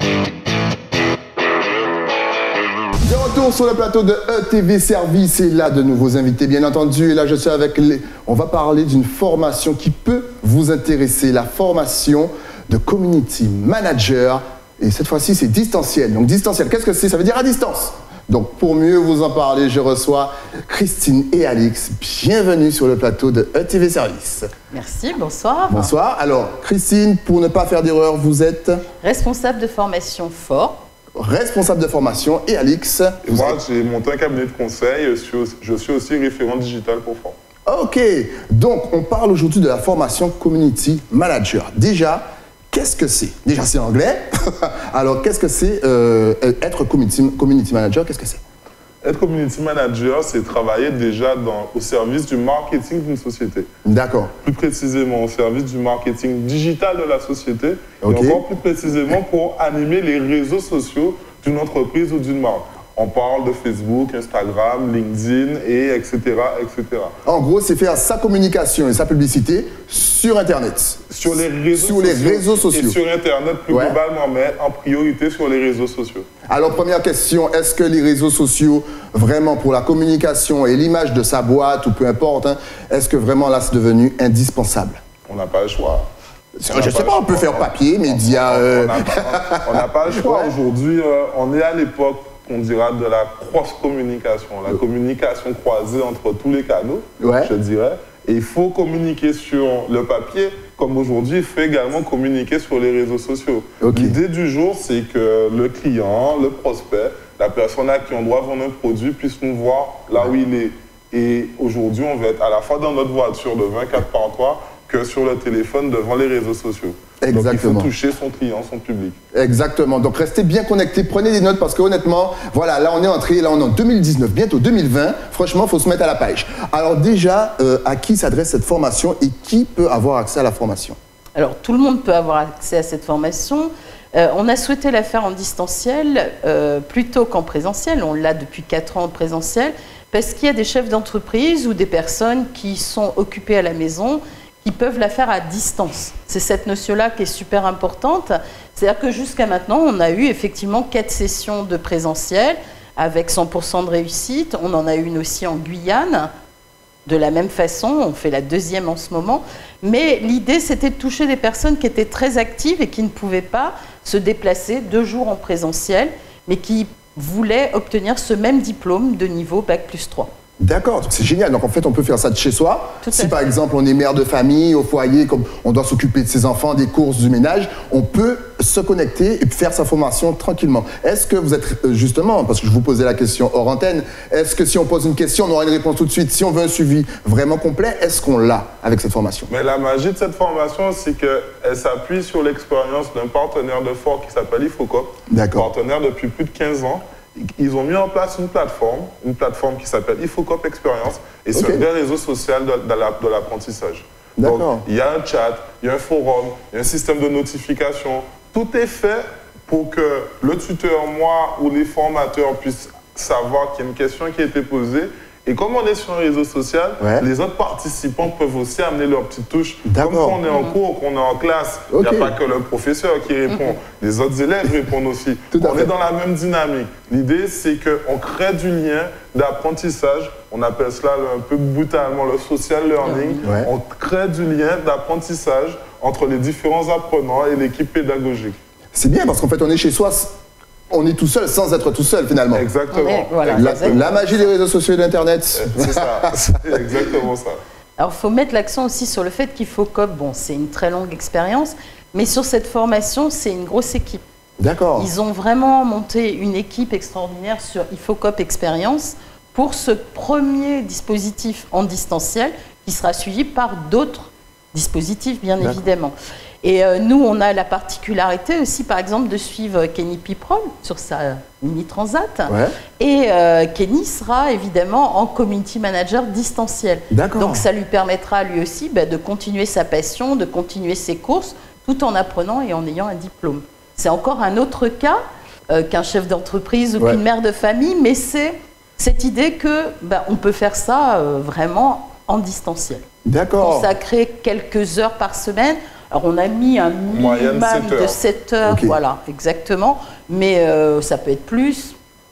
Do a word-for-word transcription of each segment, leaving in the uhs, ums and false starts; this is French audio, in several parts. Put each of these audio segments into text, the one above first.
De retour sur le plateau de E T V Service et là de nouveaux invités bien entendu. Et là je suis avec les... On va parler d'une formation qui peut vous intéresser, la formation de Community Manager. Et cette fois-ci c'est distanciel. Donc distanciel, qu'est-ce que c'est? Ça veut dire à distance. Donc pour mieux vous en parler, je reçois Christine et Alix. Bienvenue sur le plateau de E T V Service. Merci, bonsoir. Bonsoir. Alors Christine, pour ne pas faire d'erreur, vous êtes responsable de formation Fort. Responsable de formation et Alix. Et moi, êtes... j'ai monté un cabinet de conseil. Je suis aussi, je suis aussi référent digital pour Fort. Ok. Donc on parle aujourd'hui de la formation Community Manager. Déjà, qu'est-ce que c'est? Déjà, c'est anglais. Alors, qu'est-ce que c'est euh, être community, community manager? Qu'est-ce que c'est? Être community manager, c'est travailler déjà dans, au service du marketing d'une société. D'accord. Plus précisément, au service du marketing digital de la société. Okay. Et encore plus précisément, pour animer les réseaux sociaux d'une entreprise ou d'une marque. On parle de Facebook, Instagram, LinkedIn, et etc., et cetera. En gros, c'est faire sa communication et sa publicité sur Internet. Sur les réseaux, sur sociaux, les réseaux sociaux. Et sur Internet plus ouais. globalement, mais en priorité sur les réseaux sociaux. Alors, première question, est-ce que les réseaux sociaux, vraiment pour la communication et l'image de sa boîte, ou peu importe, hein, est-ce que vraiment là, c'est devenu indispensable? On n'a pas le choix. Je ne sais pas, on peut faire papier, médias... Euh... On n'a pas le choix. Ouais. Aujourd'hui, euh, on est à l'époque, on dira, de la cross-communication, la communication croisée entre tous les canaux, ouais. je dirais. Et il faut communiquer sur le papier, comme aujourd'hui, il faut également communiquer sur les réseaux sociaux. Okay. L'idée du jour, c'est que le client, le prospect, la personne à qui on doit vendre un produit puisse nous voir là où il est. Et aujourd'hui, on veut être à la fois dans notre voiture de vingt-quatre par trois que sur le téléphone devant les réseaux sociaux. Exactement. Donc, il faut toucher son client, son public. Exactement. Donc, restez bien connectés, prenez des notes parce que honnêtement, voilà, là, on est entré, là, on est en deux mille dix-neuf, bientôt deux mille vingt. Franchement, il faut se mettre à la page. Alors déjà, euh, à qui s'adresse cette formation et qui peut avoir accès à la formation? Alors, tout le monde peut avoir accès à cette formation. Euh, on a souhaité la faire en distanciel euh, plutôt qu'en présentiel. On l'a depuis quatre ans en présentiel parce qu'il y a des chefs d'entreprise ou des personnes qui sont occupées à la maison qui peuvent la faire à distance. C'est cette notion-là qui est super importante. C'est-à-dire que jusqu'à maintenant, on a eu effectivement quatre sessions de présentiel avec cent pour cent de réussite. On en a eu une aussi en Guyane. De la même façon, on fait la deuxième en ce moment. Mais l'idée, c'était de toucher des personnes qui étaient très actives et qui ne pouvaient pas se déplacer deux jours en présentiel, mais qui voulaient obtenir ce même diplôme de niveau bac plus trois. D'accord, c'est génial. Donc en fait, on peut faire ça de chez soi. Tout si par exemple on est mère de famille au foyer, comme on doit s'occuper de ses enfants, des courses, du ménage, on peut se connecter et faire sa formation tranquillement. Est-ce que vous êtes justement, parce que je vous posais la question hors antenne, est-ce que si on pose une question, on aura une réponse tout de suite? Si on veut un suivi vraiment complet, est-ce qu'on l'a avec cette formation? Mais la magie de cette formation, c'est qu'elle s'appuie sur l'expérience d'un partenaire de Fort qui s'appelle IFOCOP. D'accord. Partenaire depuis plus de quinze ans. Ils ont mis en place une plateforme, une plateforme qui s'appelle IFOCOP Experience, et okay. c'est un vrai réseau social de, de l'apprentissage. Donc, il y a un chat, il y a un forum, il y a un système de notification. Tout est fait pour que le tuteur, moi ou les formateurs puissent savoir qu'il y a une question qui a été posée. Et comme on est sur un réseau social, ouais. les autres participants peuvent aussi amener leur petite touche. Comme quand on est en cours, qu'on est en classe, il okay. n'y a pas que le professeur qui répond, les autres élèves répondent aussi. Tout on est dans la même dynamique. L'idée, c'est qu'on crée du lien d'apprentissage. On appelle cela un peu brutalement le social learning. Ouais. On crée du lien d'apprentissage entre les différents apprenants et l'équipe pédagogique. C'est bien parce qu'en fait, on est chez soi. On est tout seul sans être tout seul finalement. Exactement. Est, voilà, la, exactement. la magie des réseaux sociaux et d'Internet. C'est ça, c'est exactement ça. Alors il faut mettre l'accent aussi sur le fait qu'IFOCOP, bon, c'est une très longue expérience, mais sur cette formation, c'est une grosse équipe. D'accord. Ils ont vraiment monté une équipe extraordinaire sur IFOCOP Experience pour ce premier dispositif en distanciel qui sera suivi par d'autres dispositifs, bien évidemment. Et euh, nous, on a la particularité aussi, par exemple, de suivre Kenny Piprol sur sa Mini Transat. Ouais. Et euh, Kenny sera évidemment en community manager distanciel. Donc ça lui permettra lui aussi bah, de continuer sa passion, de continuer ses courses, tout en apprenant et en ayant un diplôme. C'est encore un autre cas euh, qu'un chef d'entreprise ou ouais. qu'une mère de famille, mais c'est cette idée que bah, on peut faire ça euh, vraiment en distanciel. D'accord. Consacrer quelques heures par semaine. Alors, on a mis un minimum de sept heures, okay. Voilà, exactement. Mais euh, ça peut être plus.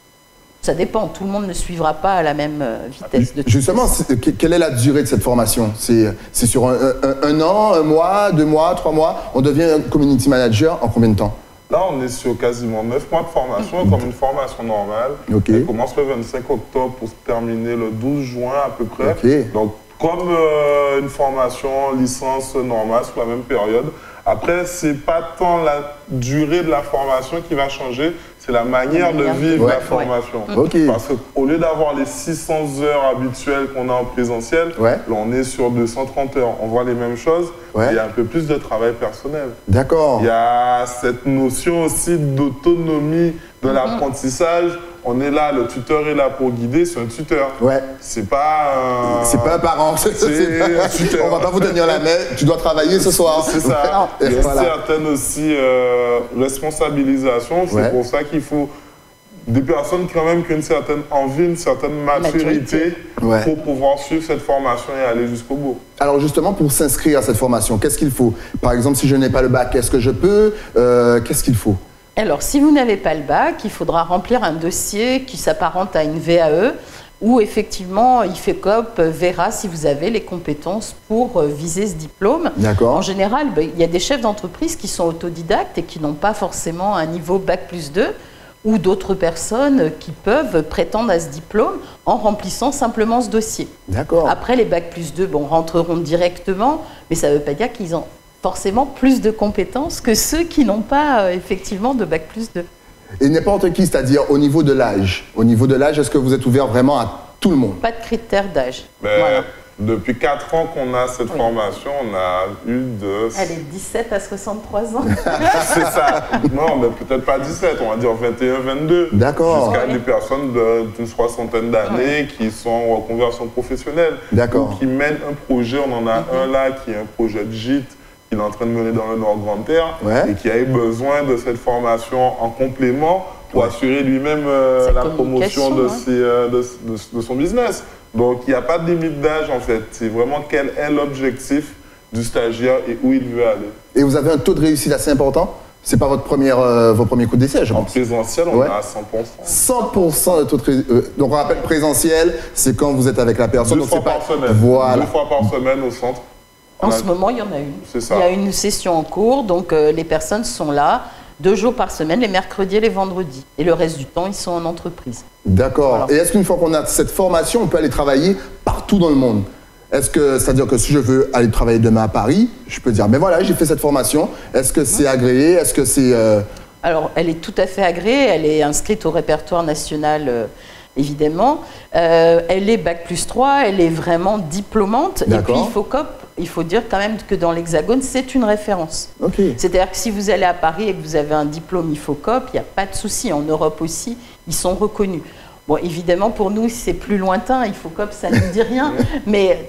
Ça dépend. Tout le monde ne suivra pas à la même vitesse. De Justement, est, quelle est la durée de cette formation? C'est sur un, un, un an, un mois, deux mois, trois mois? On devient community manager en combien de temps? Là, on est sur quasiment neuf mois de formation, comme une formation normale. Okay. Elle commence le vingt-cinq octobre pour se terminer le douze juin à peu près. Okay. Donc, comme euh, une formation licence normale sur la même période. Après, ce n'est pas tant la durée de la formation qui va changer, c'est la manière de vivre ouais. la formation. Ouais. Okay. Parce qu'au lieu d'avoir les six cents heures habituelles qu'on a en présentiel, ouais. là, on est sur deux cent trente heures. On voit les mêmes choses, ouais. il y a un peu plus de travail personnel. D'accord. Il y a cette notion aussi d'autonomie de mm-hmm. l'apprentissage. On est là, le tuteur est là pour guider, c'est un tuteur. Ouais. C'est pas un... C'est pas un parent, c'est un tuteur. On va pas vous tenir la main, tu dois travailler ce soir. C'est ça. Il y a voilà. certaines aussi euh, responsabilisations, c'est ouais. pour ça qu'il faut des personnes quand même qui ont une certaine envie, une certaine maturité, maturité. Ouais. pour pouvoir suivre cette formation et aller jusqu'au bout. Alors justement, pour s'inscrire à cette formation, qu'est-ce qu'il faut? Par exemple, si je n'ai pas le bac, est-ce que je peux? euh, Qu'est-ce qu'il faut? Alors, si vous n'avez pas le bac, il faudra remplir un dossier qui s'apparente à une V A E où effectivement, I F E C O P verra si vous avez les compétences pour viser ce diplôme. D'accord. En général, ben, il y a des chefs d'entreprise qui sont autodidactes et qui n'ont pas forcément un niveau bac plus deux ou d'autres personnes qui peuvent prétendre à ce diplôme en remplissant simplement ce dossier. D'accord. Après, les bac plus deux bon, rentreront directement, mais ça ne veut pas dire qu'ils ont forcément plus de compétences que ceux qui n'ont pas euh, effectivement de bac plus deux. Et n'importe qui, c'est-à-dire au niveau de l'âge. Au niveau de l'âge, est-ce que vous êtes ouvert vraiment à tout le monde? Pas de critères d'âge. Voilà. Depuis quatre ans qu'on a cette oui. formation, on a eu de... Elle est dix-sept à soixante-trois ans. C'est ça. Non, mais peut-être pas dix-sept, on va dire vingt et un, vingt-deux. D'accord. Jusqu'à oui. des personnes d'une soixantaine d'années oui. qui sont en reconversion professionnelle. D'accord. Qui mènent un projet, on en a mm-hmm. un là qui est un projet de gîte qu'il est en train de mener dans le Nord-Grande-Terre ouais. et qui a eu besoin de cette formation en complément pour ouais. assurer lui-même euh, la promotion de, hein. ses, euh, de, de, de son business. Donc, il n'y a pas de limite d'âge, en fait. C'est vraiment quel est l'objectif du stagiaire et où il veut aller. Et vous avez un taux de réussite assez important? C'est pas votre première, euh, vos premiers coups d'essai, je pense. En présentiel, on ouais. est à cent pour cent. cent pour cent de taux de réussite. Euh, donc, on rappelle, présentiel, c'est quand vous êtes avec la personne. Deux fois donc, par pas... semaine. Voilà. Deux fois par semaine au centre. En ce moment, il y en a une. C'est ça. Il y a une session en cours, donc euh, les personnes sont là deux jours par semaine, les mercredis et les vendredis. Et le reste du temps, ils sont en entreprise. D'accord. Voilà. Et est-ce qu'une fois qu'on a cette formation, on peut aller travailler partout dans le monde? Est-ce que, c'est-à-dire que si je veux aller travailler demain à Paris, je peux dire, mais voilà, j'ai fait cette formation. Est-ce que c'est agréé? Est-ce que c'est... Euh... Alors, elle est tout à fait agréée. Elle est inscrite au répertoire national, euh, évidemment. Euh, elle est bac plus trois, elle est vraiment diplômante. Et puis, I F E C O P, il faut dire quand même que dans l'Hexagone, c'est une référence. Okay. C'est-à-dire que si vous allez à Paris et que vous avez un diplôme I F E C O P, il n'y a pas de souci. En Europe aussi, ils sont reconnus. Bon, évidemment, pour nous, c'est plus lointain. I F E C O P, ça ne dit rien. Mais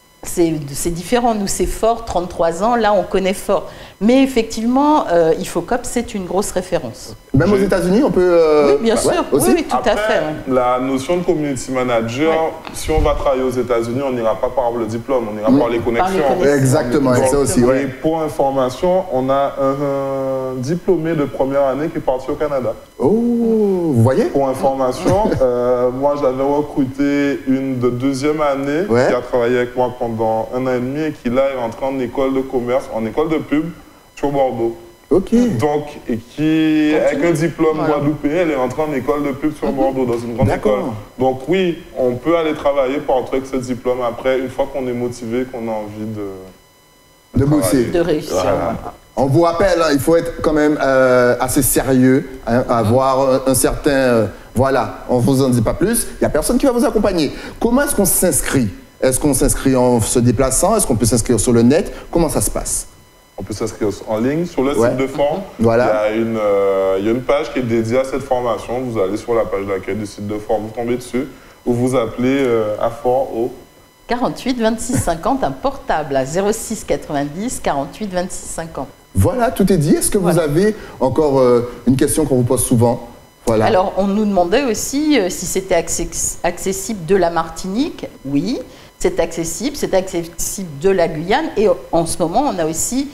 c'est différent. Nous, c'est fort, trente-trois ans. Là, on connaît fort. Mais effectivement, euh, I F E C O P, c'est une grosse référence. Même aux États-Unis, on peut... Euh... Oui, bien sûr. Ouais, oui, oui, tout Après, à fait. La notion de community manager, ouais. si on va travailler aux États-Unis, on n'ira pas par le diplôme, on ira oui. par les connexions. Par les connexions. Exactement, Donc, ça aussi. Ouais. Et pour information, on a un, un diplômé de première année qui est parti au Canada. Oh, vous voyez? Pour information, euh, moi, j'avais recruté une de deuxième année ouais. qui a travaillé avec moi pendant un an et demi et qui, là, est entrée en école de commerce, en école de pub, sur Bordeaux. Ok. Donc, et qui, avec un diplôme voilà. guadeloupéen, elle est entrée en école de pub sur Bordeaux, dans une grande école. Donc oui, on peut aller travailler pour entrer avec ce diplôme après, une fois qu'on est motivé, qu'on a envie de... De, de bosser. De réussir. Voilà. On vous rappelle, hein, il faut être quand même euh, assez sérieux, hein, avoir un, un certain... Euh, voilà, on ne vous en dit pas plus, il n'y a personne qui va vous accompagner. Comment est-ce qu'on s'inscrit? Est-ce qu'on s'inscrit en se déplaçant? Est-ce qu'on peut s'inscrire sur le net? Comment ça se passe? On peut s'inscrire en ligne sur le ouais. site de forme. Voilà. Il y a une, euh, il y a une page qui est dédiée à cette formation. Vous allez sur la page d'accueil du site de forme, vous tombez dessus, ou vous appelez euh, à Fort au quarante-huit vingt-six cinquante, un portable à zéro six quatre-vingt-dix quarante-huit vingt-six cinquante. Voilà, tout est dit. Est-ce que voilà. vous avez encore euh, une question qu'on vous pose souvent? Voilà. Alors, on nous demandait aussi euh, si c'était accessible de la Martinique. Oui, c'est accessible. C'est accessible de la Guyane. Et en ce moment, on a aussi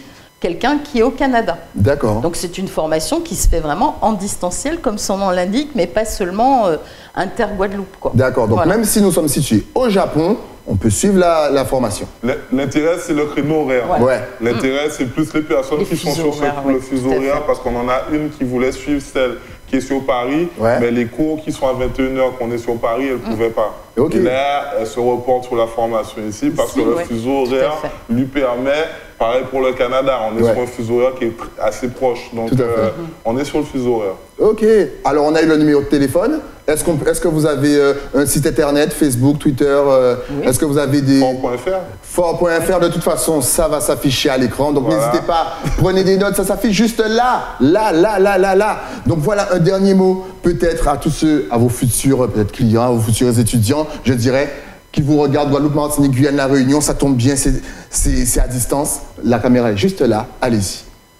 quelqu'un qui est au Canada. D'accord. Donc c'est une formation qui se fait vraiment en distanciel, comme son nom l'indique, mais pas seulement euh, inter-Guadeloupe, quoi. D'accord, donc voilà. Même si nous sommes situés au Japon, on peut suivre la, la formation. L'intérêt, c'est le créneau horaire. Ouais. Ouais. L'intérêt, c'est plus les personnes les qui sont sur horaires, ce, ouais, le fuseau horaire, parce qu'on en a une qui voulait suivre celle qui est sur Paris, ouais. mais les cours qui sont à vingt et une heures qu'on est sur Paris, elle ne mmh. pouvait pas. Okay. Et là, elle se reporte sur la formation ici, parce ici, que le ouais. fuseau horaire lui permet, pareil pour le Canada, on est ouais. sur un fuseau horaire qui est assez proche, donc euh, on est sur le fuseau horaire. Ok, alors on a eu le numéro de téléphone. Est-ce qu'on, est-ce que vous avez euh, un site internet, Facebook, Twitter euh, oui. Est-ce que vous avez des... fort point F R. fort point F R, de toute façon, ça va s'afficher à l'écran. Donc voilà. N'hésitez pas, prenez des notes, ça s'affiche juste là, là, là, là, là, là. Donc voilà un dernier mot, peut-être à tous ceux, à vos futurs peut-être clients, à vos futurs étudiants, je dirais, qui vous regardent, Guadeloupe, Martinique, Guyane, La Réunion, ça tombe bien, c'est, c'est, c'est à distance. La caméra est juste là, allez-y.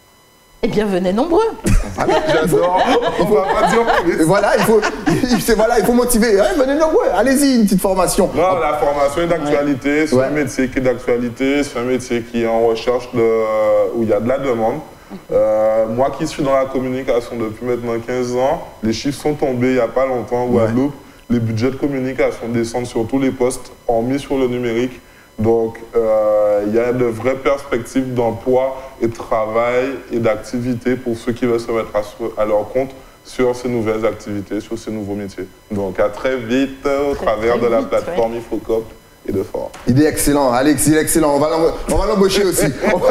Eh bien, venez nombreux. Ah, j'adore. On va pas dire plus. Voilà, il faut, il, voilà, il faut motiver. Ouais, venez nombreux. Allez-y, une petite formation. Non, la formation est d'actualité. C'est ouais. un métier qui est d'actualité. C'est un métier qui est en recherche de, où il y a de la demande. Euh, moi qui suis dans la communication depuis maintenant quinze ans, les chiffres sont tombés il n'y a pas longtemps en Guadeloupe. Ouais. Les budgets de communication descendent sur tous les postes, hormis sur le numérique. Donc, euh, il y a de vraies perspectives d'emploi et de travail et d'activité pour ceux qui veulent se mettre à, à leur compte sur ces nouvelles activités, sur ces nouveaux métiers. Donc, à très vite au très, travers très de la vite, plateforme ouais. IFOCOP et de Fort. Il est excellent, Alex, il est excellent. On va, on va l'embaucher aussi.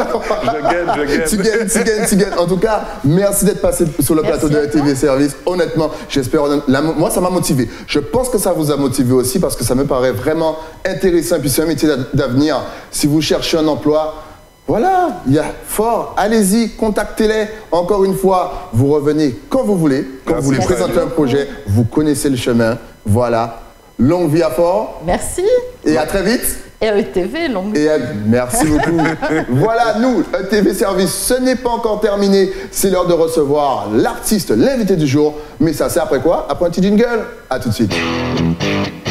je gagne, je gagne. Tu gagnes, tu gagnes, tu gagnes. En tout cas, merci d'être passé sur le plateau merci de E T V Service. Honnêtement, j'espère. La, moi, ça m'a motivé. Je pense que ça vous a motivé aussi parce que ça me paraît vraiment intéressant. Et puis, c'est un métier d'avenir. Si vous cherchez un emploi, voilà, il y a Fort. Allez-y, contactez-les. Encore une fois, vous revenez quand vous voulez. Quand merci vous voulez présenter un projet, vous connaissez le chemin. Voilà. Longue vie à Fort. Merci. Et à très vite. Et à E T V, longue vie. Et à... Merci beaucoup. Voilà, nous, E T V Service, ce n'est pas encore terminé. C'est l'heure de recevoir l'artiste, l'invité du jour. Mais ça, c'est après quoi? Après un petit jingle. À tout de suite.